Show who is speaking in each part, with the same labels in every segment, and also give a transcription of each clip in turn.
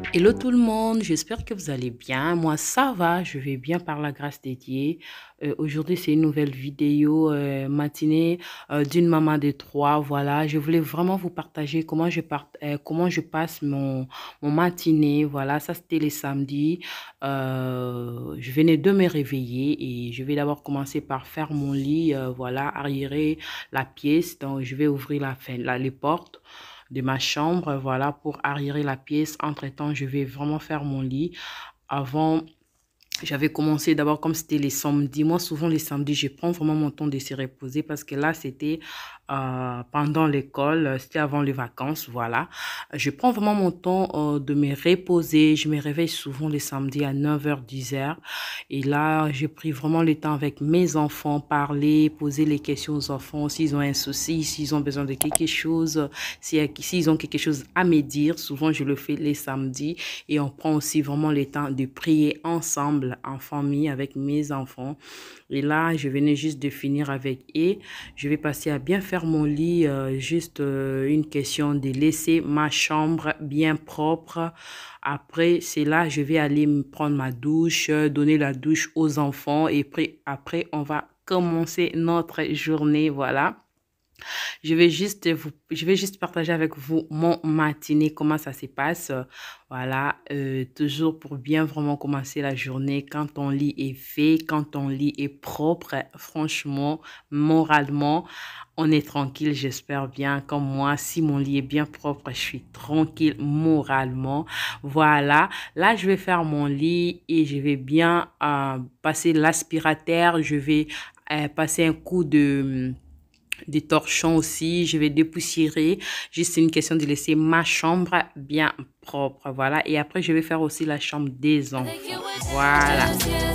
Speaker 1: Hello tout le monde, j'espère que vous allez bien. Moi ça va, je vais bien par la grâce de Dieu. Aujourd'hui c'est une nouvelle vidéo matinée d'une maman de trois. Voilà, je voulais vraiment vous partager comment je passe mon matinée. Voilà, ça c'était les samedis. Je venais de me réveiller et je vais d'abord commencer par faire mon lit. Voilà, arriérer la pièce. Donc je vais ouvrir les portes de ma chambre, voilà, pour arriérer la pièce. Entre-temps, je vais vraiment faire mon lit. Avant, j'avais commencé d'abord comme c'était les samedis. Moi, souvent les samedis, je prends vraiment mon temps de se reposer parce que là, c'était pendant l'école, c'était avant les vacances, voilà. Je prends vraiment mon temps de me reposer. Je me réveille souvent les samedis à 9h, 10h. Et là, j'ai pris vraiment le temps avec mes enfants, parler, poser les questions aux enfants, s'ils ont un souci, s'ils ont besoin de quelque chose, s'ils ont quelque chose à me dire. Souvent, je le fais les samedis et on prend aussi vraiment le temps de prier ensemble en famille avec mes enfants. Et là, je venais juste de finir avec eux. Je vais passer à bien faire mon lit. Juste une question de laisser ma chambre bien propre. Après, c'est là, je vais aller me prendre ma douche, donner la douche aux enfants. Et après, on va commencer notre journée. Voilà. Je vais juste partager avec vous mon matinée, comment ça se passe. Voilà, toujours pour bien vraiment commencer la journée. Quand ton lit est fait, quand ton lit est propre, franchement, moralement, on est tranquille, j'espère bien. Comme moi, si mon lit est bien propre, je suis tranquille moralement. Voilà, là, je vais faire mon lit et je vais bien passer l'aspirateur. Je vais passer un coup de des torchons aussi, je vais dépoussiérer. Juste une question de laisser ma chambre bien propre, voilà. Et après, je vais faire aussi la chambre des enfants, voilà.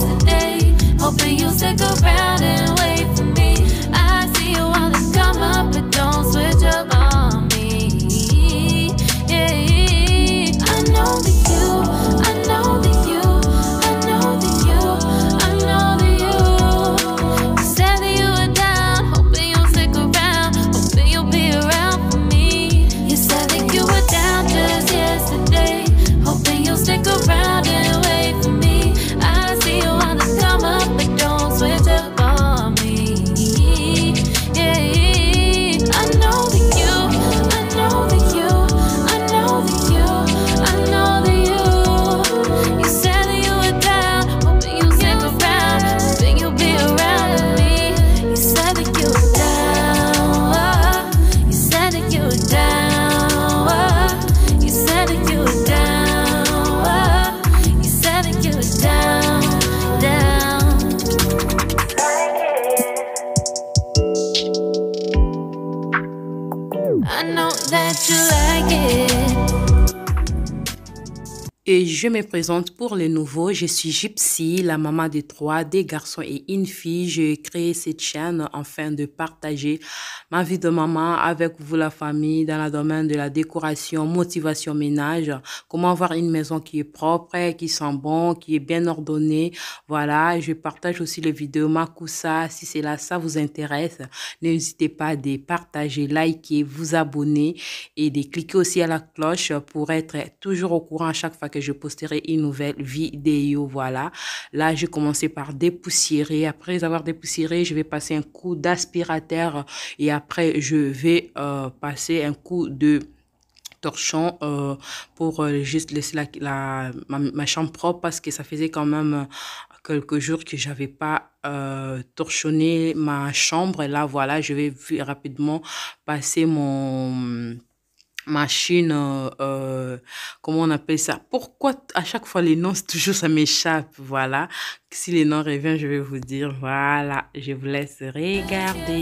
Speaker 1: Et je me présente pour les nouveaux. Je suis Gypsy, la maman de trois, des garçons et une fille. J'ai créé cette chaîne afin de partager ma vie de maman avec vous, la famille, dans le domaine de la décoration, motivation, ménage. Comment avoir une maison qui est propre, qui sent bon, qui est bien ordonnée. Voilà, je partage aussi les vidéos Makusa. Si c'est là, ça vous intéresse, n'hésitez pas à partager, liker, vous abonner et de cliquer aussi à la cloche pour être toujours au courant à chaque fois que je posterai une nouvelle vidéo. Voilà, là j'ai commencé par dépoussiérer. Après avoir dépoussiéré, je vais passer un coup d'aspirateur et après je vais passer un coup de torchon pour juste laisser ma chambre propre parce que ça faisait quand même quelques jours que j'avais pas torchonné ma chambre. Et là voilà, je vais rapidement passer mon machine, comment on appelle ça? Pourquoi à chaque fois les noms, toujours ça m'échappe, voilà. Si les noms reviennent, je vais vous dire, voilà, je vous laisse regarder.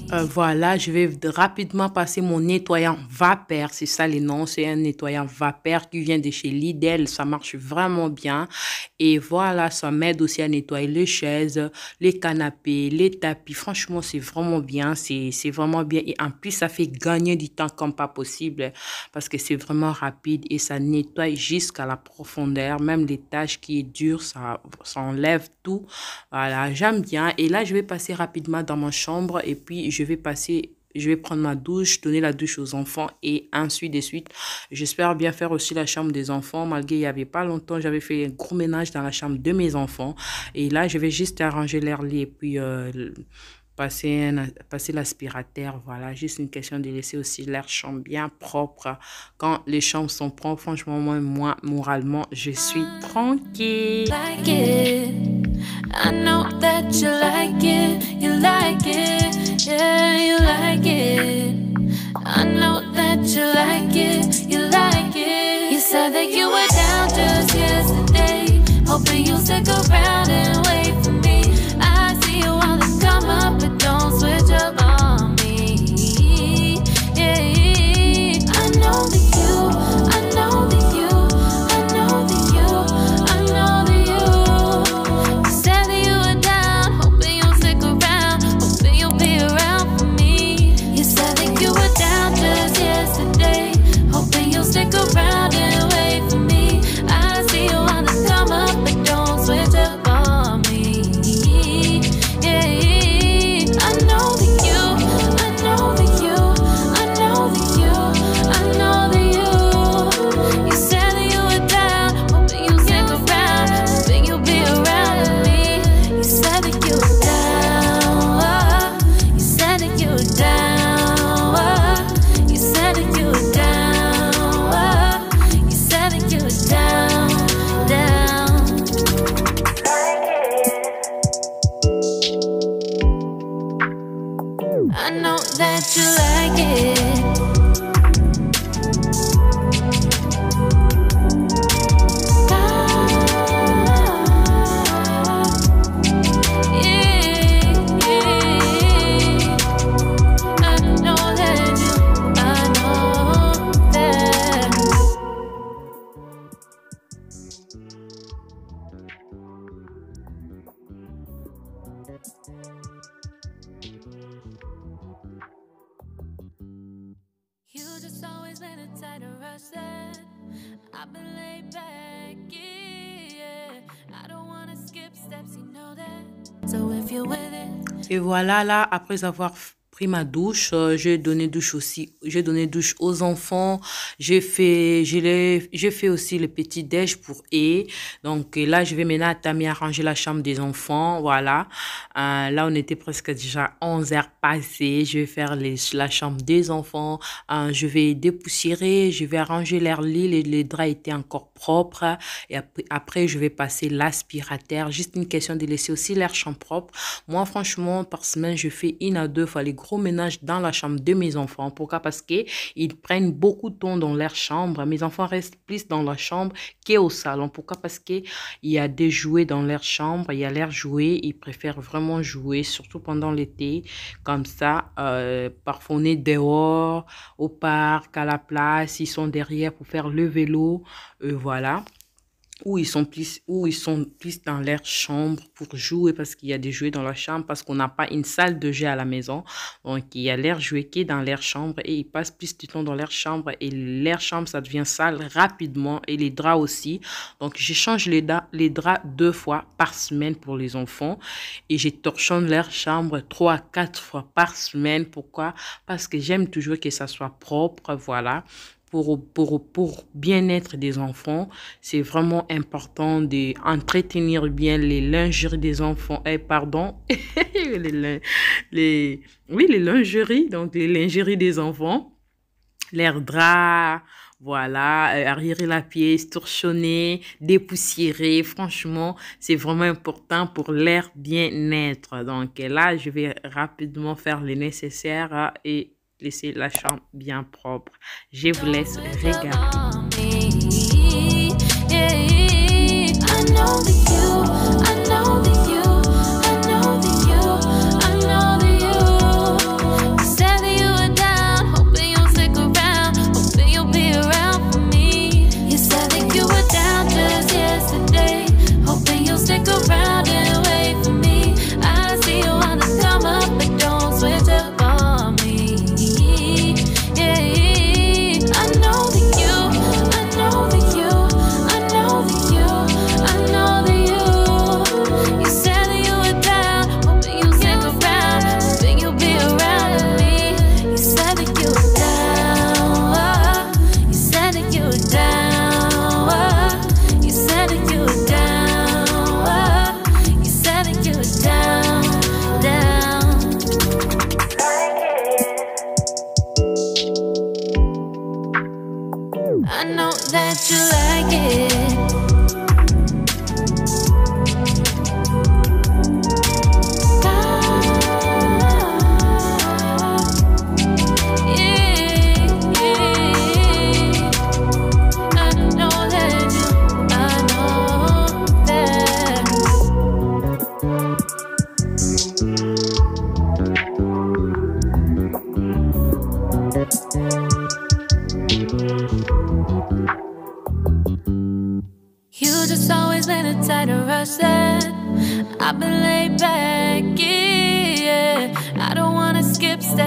Speaker 1: Voilà, je vais rapidement passer mon nettoyant vapeur. C'est ça les noms. C'est un nettoyant vapeur qui vient de chez Lidl. Ça marche vraiment bien. Et voilà, ça m'aide aussi à nettoyer les chaises, les canapés, les tapis. Franchement, c'est vraiment bien. C'est vraiment bien. Et en plus, ça fait gagner du temps comme pas possible parce que c'est vraiment rapide et ça nettoie jusqu'à la profondeur. Même les tâches qui est dures, ça enlève tout. Voilà, j'aime bien. Et là, je vais passer rapidement dans ma chambre et puis je vais prendre ma douche, donner la douche aux enfants et ainsi de suite. J'espère bien faire aussi la chambre des enfants. Malgré il n'y avait pas longtemps, j'avais fait un gros ménage dans la chambre de mes enfants. Et là, je vais juste arranger leur lit et puis passer l'aspirateur. Voilà, juste une question de laisser aussi leur chambre bien propre. Quand les chambres sont propres, franchement, moi moralement, je suis tranquille.
Speaker 2: I know that you like it, yeah, you like it. I know that you like it. You said that you were down just yesterday, hoping you'll stick around and wait for me. I see you wanna come up, but don't switch up on me. Yeah, I know that I know that you, I know that you, I know that you. You said that you were down, hoping you'll stick around, hoping you'll be around for me. You said that you were down just yesterday, hoping you'll stick around and wait for me. I see you wanna come up, but don't switch up on me. Yeah, I know that you, I know that you, I know that you, I know that you. You said that you were down, hoping you'll stick around, hoping you'll be around with me. You said that you were down, you said that you were down, you said that you were down, you said that you were down, down. I know that you like it. Yeah, yeah. I know that I know that. You just always been the type to rush that. I've been laid back, yeah. I don't wanna skip steps, you know that. So if you're with it.
Speaker 1: Et voilà, là, après avoir pris ma douche, j'ai donné douche aux enfants. J'ai fait aussi le petit déj pour eux. Donc là, je vais maintenant attamer à ranger la chambre des enfants. Voilà. Là, on était presque déjà 11 heures passées. Je vais faire la chambre des enfants. Je vais dépoussiérer. Je vais arranger leur lit. Les draps étaient encore propres. Et après, je vais passer l'aspirateur. Juste une question de laisser aussi leur chambre propre. Moi, franchement, par semaine, je fais 1 à 2 fois les gros ménage dans la chambre de mes enfants. Pourquoi? Parce qu'ils prennent beaucoup de temps dans leur chambre. Mes enfants restent plus dans la chambre qu'au salon. Pourquoi? Parce qu'il y a des jouets dans leur chambre. Il y a leurs jouets. Ils préfèrent vraiment jouer, surtout pendant l'été. Comme ça, parfois on est dehors, au parc, à la place. Ils sont derrière pour faire le vélo. Voilà. Où ils sont plus dans leur chambre pour jouer parce qu'il y a des jouets dans la chambre, parce qu'on n'a pas une salle de jeu à la maison. Donc, il y a leur jouet qui est dans leur chambre et ils passent plus de temps dans leur chambre et leur chambre, ça devient sale rapidement et les draps aussi. Donc, je change les draps 2 fois par semaine pour les enfants et je torchonne leur chambre 3 à 4 fois par semaine. Pourquoi? Parce que j'aime toujours que ça soit propre, voilà. Pour bien-être des enfants, c'est vraiment important d'entretenir bien les lingeries des enfants. Pardon, les lingeries, donc les lingeries des enfants, leurs draps, voilà, arriérer la pièce, torchonner, dépoussiérer. Franchement, c'est vraiment important pour leur bien-être. Donc là, je vais rapidement faire le nécessaire et laisser la chambre bien propre. Je vous laisse regarder.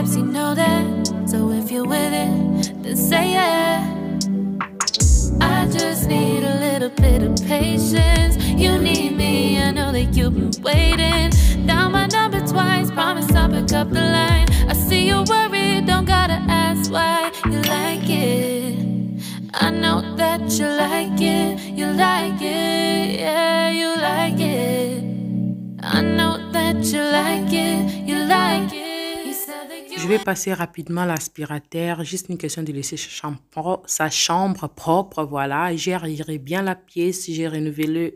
Speaker 2: steps, you know that. So if you're with it, then say yeah. I just need a little bit of patience. You need me, I know that you've been waiting. Down my number twice, promise I'll pick up the line. I see you worried, don't gotta ask why. You like it, I know that you like it. You like it, yeah, you like it. I know that you like it, you like it.
Speaker 1: Je vais passer rapidement l'aspirateur, juste une question de laisser sa chambre propre, voilà. J'aérerai bien la pièce, j'ai renouvelé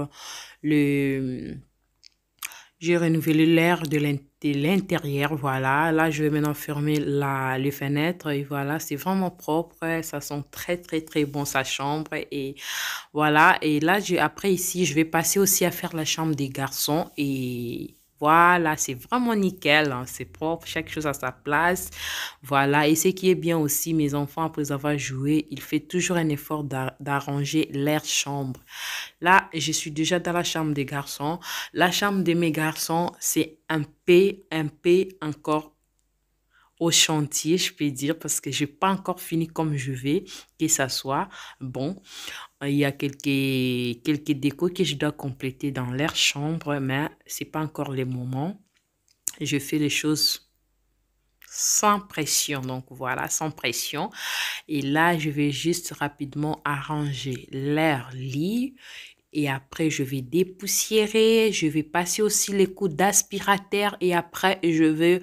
Speaker 1: j'ai renouvelé l'air de l'intérieur, voilà. Là, je vais maintenant fermer les fenêtres et voilà, c'est vraiment propre. Ça sent très, très, très bon, sa chambre. Et voilà, et là, après ici, je vais passer aussi à faire la chambre des garçons et... Voilà, c'est vraiment nickel, hein, c'est propre, chaque chose à sa place. Voilà, et ce qui est bien aussi, mes enfants, après avoir joué, ils font toujours un effort d'arranger leur chambre. Là, je suis déjà dans la chambre des garçons. La chambre de mes garçons, c'est un peu encore au chantier, je peux dire, parce que je n'ai pas encore fini comme je veux que ça soit bon. Il y a quelques décos que je dois compléter dans leur chambre, mais ce n'est pas encore le moment. Je fais les choses sans pression, donc voilà, sans pression. Et là, je vais juste rapidement arranger leur lit. Et après, je vais dépoussiérer. Je vais passer aussi les coups d'aspirateur. Et après, je vais...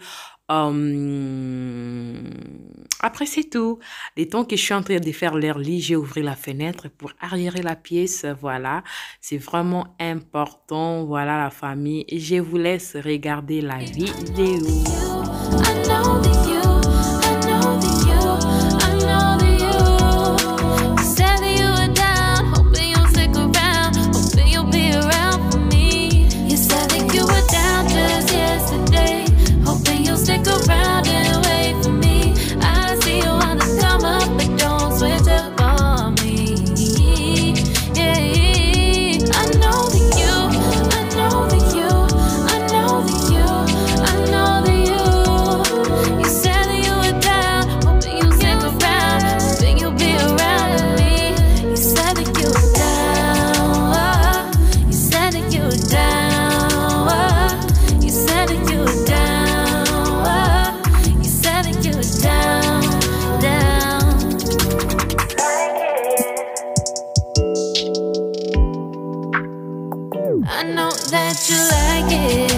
Speaker 1: Après, c'est tout. Le temps que je suis en train de faire leur lit, j'ai ouvert la fenêtre pour arriérer la pièce. Voilà, c'est vraiment important. Voilà la famille. Et je vous laisse regarder la vidéo.
Speaker 2: I know that you like it.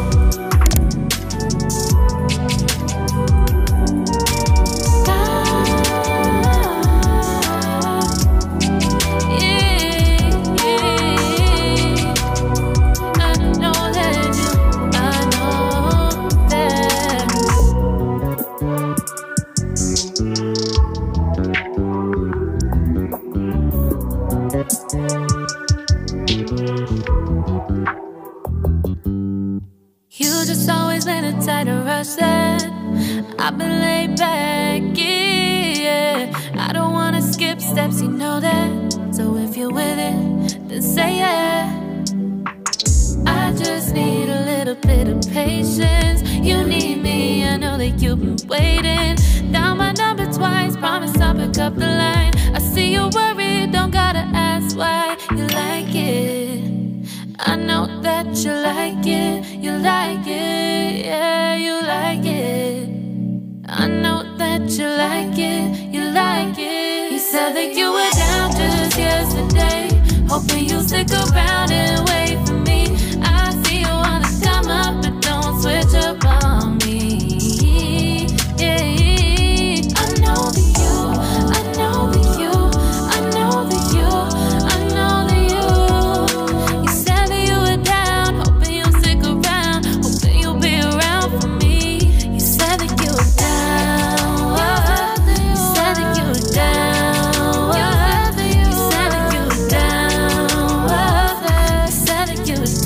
Speaker 2: I've been laid back, yeah. I don't wanna skip steps, you know that. So if you're with it, then say yeah. I just need a little bit of patience. You need me, I know that you've been waiting. Down my number twice, promise I'll pick up the line. I see you worried, don't gotta ask why. You like it, I know that you like it. You like it, yeah, you like it. I know that you like it, you like it. You said that you were down just yesterday, hoping you'll stick around and wait for me. I see you wanna come up, but don't switch up on me. Yeah, I know that you, I know that you, I know that you, I know that you. You said that you were down, hoping you'll stick around, hoping you'll be around for me. You said that you were down, you said that you were down, you said that you were down, you said that you were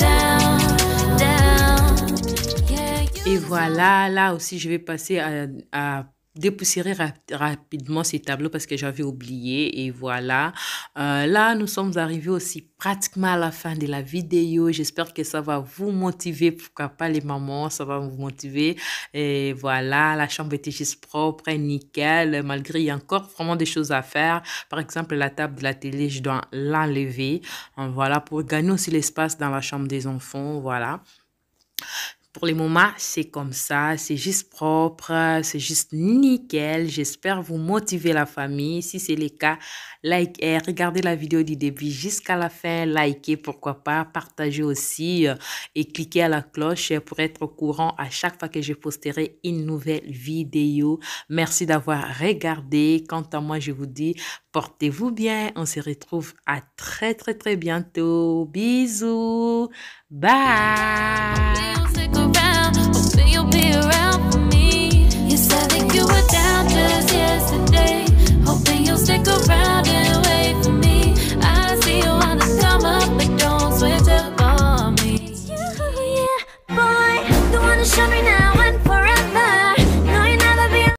Speaker 2: down. Yeah,
Speaker 1: Et voilà, là aussi, je vais passer à dépoussiérer rapidement ces tableaux parce que j'avais oublié et voilà. Là, nous sommes arrivés aussi pratiquement à la fin de la vidéo. J'espère que ça va vous motiver. Pourquoi pas les mamans, ça va vous motiver. Et voilà, la chambre était juste propre et nickel. Malgré, il y a encore vraiment des choses à faire. Par exemple, la table de la télé, je dois l'enlever. Voilà, pour gagner aussi l'espace dans la chambre des enfants. Voilà. Pour le moment, c'est comme ça, c'est juste propre, c'est juste nickel. J'espère vous motiver la famille. Si c'est le cas, regardez la vidéo du début jusqu'à la fin, likez, pourquoi pas, partagez aussi et cliquez à la cloche pour être au courant à chaque fois que je posterai une nouvelle vidéo. Merci d'avoir regardé. Quant à moi, je vous dis, portez-vous bien. On se retrouve à très, très, très bientôt. Bisous. Bye.
Speaker 2: Hopefully you'll stick around, hopefully you'll be around.